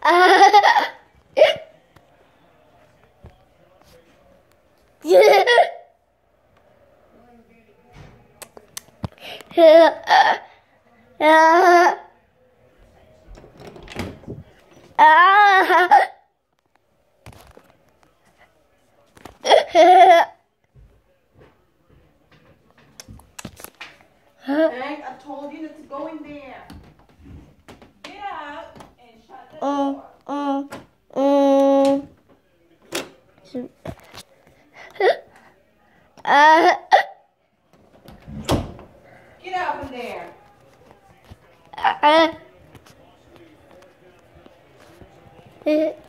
Hank, I told you not to go in there. Get out and shut the door. Get out from there.